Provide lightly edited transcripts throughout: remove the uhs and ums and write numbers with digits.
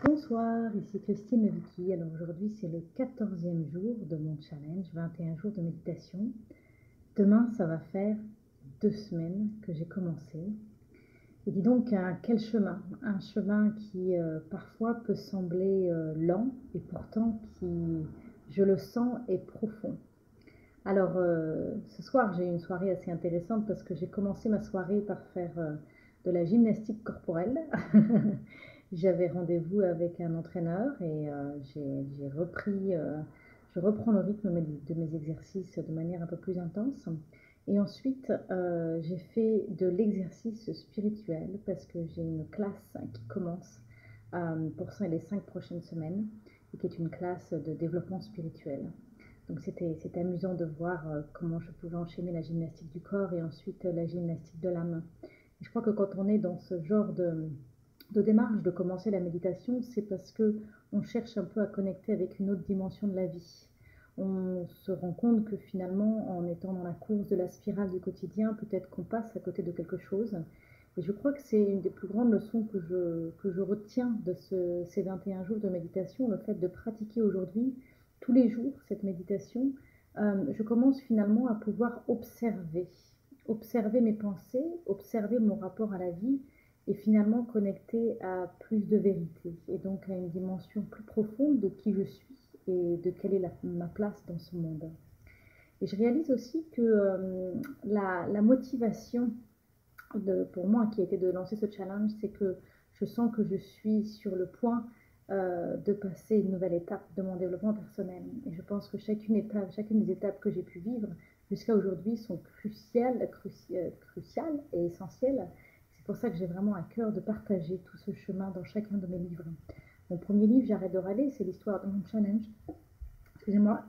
Bonsoir, ici Christine Vicky. Alors aujourd'hui c'est le 14e jour de mon challenge, 21 jours de méditation. Demain ça va faire 2 semaines que j'ai commencé. Et dis donc quel chemin, un chemin qui parfois peut sembler lent et pourtant qui, je le sens, est profond. Alors ce soir j'ai eu une soirée assez intéressante parce que j'ai commencé ma soirée par faire de la gymnastique corporelle. J'avais rendez-vous avec un entraîneur et je reprends le rythme de mes exercices de manière un peu plus intense. Et ensuite, j'ai fait de l'exercice spirituel parce que j'ai une classe qui commence pour les 5 prochaines semaines et qui est une classe de développement spirituel. Donc c'était amusant de voir comment je pouvais enchaîner la gymnastique du corps et ensuite la gymnastique de l'âme. Et je crois que quand on est dans ce genre de démarche de commencer la méditation, c'est parce que on cherche un peu à connecter avec une autre dimension de la vie. On se rend compte que finalement, en étant dans la course de la spirale du quotidien, peut-être qu'on passe à côté de quelque chose. Et je crois que c'est une des plus grandes leçons que je retiens de ces 21 jours de méditation, le fait de pratiquer aujourd'hui, tous les jours, cette méditation. Je commence finalement à pouvoir observer mes pensées, observer mon rapport à la vie, et finalement connecter à plus de vérité et donc à une dimension plus profonde de qui je suis et de quelle est ma place dans ce monde. Et je réalise aussi que la motivation pour moi qui a été de lancer ce challenge, c'est que je sens que je suis sur le point de passer une nouvelle étape de mon développement personnel. Et je pense que chacune des étapes que j'ai pu vivre jusqu'à aujourd'hui sont cruciales et essentielles. C'est pour ça que j'ai vraiment à cœur de partager tout ce chemin dans chacun de mes livres. Mon premier livre, J'arrête de râler, c'est l'histoire de mon challenge. Excusez-moi.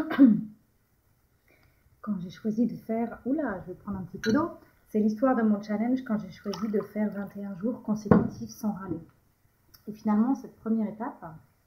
Quand j'ai choisi de faire... Oula, je vais prendre un petit peu d'eau. C'est l'histoire de mon challenge quand j'ai choisi de faire 21 jours consécutifs sans râler. Et finalement, cette première étape,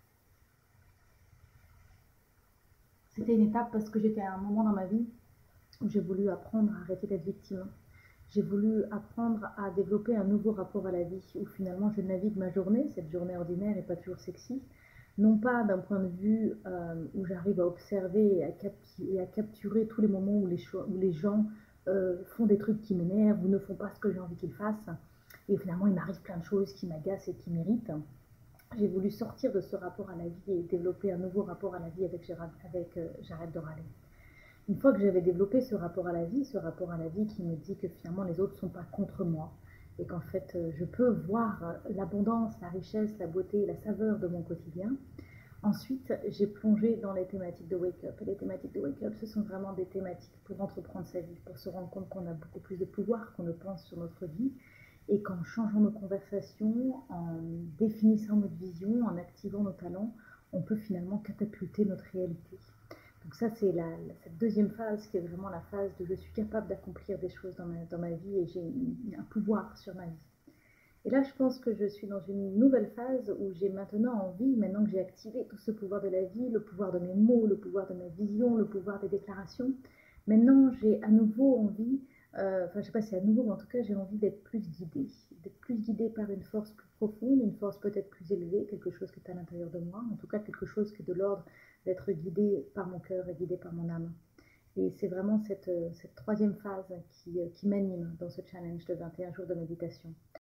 c'était une étape parce que j'étais à un moment dans ma vie où j'ai voulu apprendre à arrêter d'être victime. J'ai voulu apprendre à développer un nouveau rapport à la vie où finalement je navigue ma journée, cette journée ordinaire et pas toujours sexy, non pas d'un point de vue où j'arrive à observer et à capturer tous les moments où les gens font des trucs qui m'énervent ou ne font pas ce que j'ai envie qu'ils fassent. Et finalement, il m'arrive plein de choses qui m'agacent et qui m'irritent. J'ai voulu sortir de ce rapport à la vie et développer un nouveau rapport à la vie avec J'arrête de râler. Une fois que j'avais développé ce rapport à la vie qui me dit que finalement les autres ne sont pas contre moi et qu'en fait je peux voir l'abondance, la richesse, la beauté, la saveur de mon quotidien. Ensuite, j'ai plongé dans les thématiques de Wake Up. Et les thématiques de Wake Up, ce sont vraiment des thématiques pour entreprendre sa vie, pour se rendre compte qu'on a beaucoup plus de pouvoir qu'on ne pense sur notre vie et qu'en changeant nos conversations, en définissant notre vision, en activant nos talents, on peut finalement catapulter notre réalité. Donc ça, c'est cette deuxième phase qui est vraiment la phase de je suis capable d'accomplir des choses dans ma vie et j'ai un pouvoir sur ma vie. Et là, je pense que je suis dans une nouvelle phase où j'ai maintenant envie, maintenant que j'ai activé tout ce pouvoir de la vie, le pouvoir de mes mots, le pouvoir de ma vision, le pouvoir des déclarations, maintenant j'ai à nouveau envie, je ne sais pas si à nouveau, mais en tout cas j'ai envie d'être plus guidée par une force plus profonde, une force peut-être plus élevée, quelque chose qui est à l'intérieur de moi, en tout cas quelque chose qui est de l'ordre d'être guidée par mon cœur et guidée par mon âme. Et c'est vraiment cette troisième phase qui m'anime dans ce challenge de 21 jours de méditation.